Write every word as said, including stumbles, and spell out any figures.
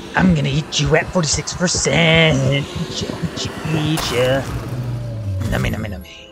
I'm gonna eat you at forty-six percent. Eat ya, eat ya, eat ya. Nummy, nummy, nummy.